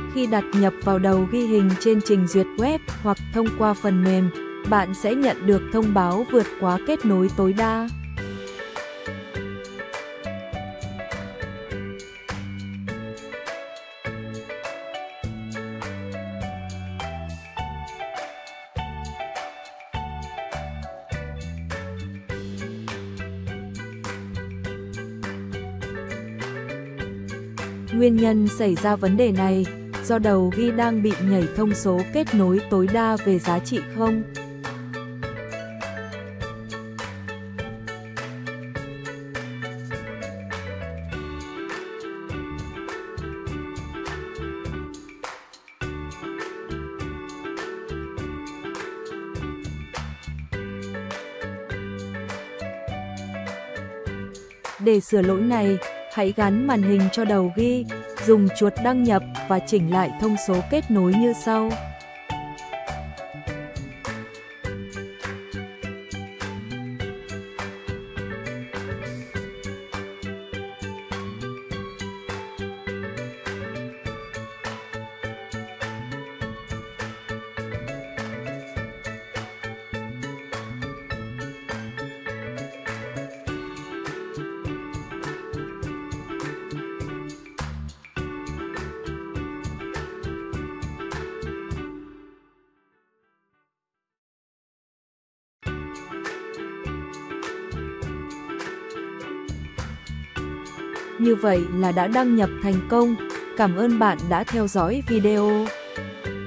Khi đặt nhập vào đầu ghi hình trên trình duyệt web hoặc thông qua phần mềm, bạn sẽ nhận được thông báo vượt quá kết nối tối đa. Nguyên nhân xảy ra vấn đề này do đầu ghi đang bị nhảy thông số kết nối tối đa về giá trị không. Để sửa lỗi này, hãy gắn màn hình cho đầu ghi, dùng chuột đăng nhập và chỉnh lại thông số kết nối như sau. Như vậy là đã đăng nhập thành công. Cảm ơn bạn đã theo dõi video.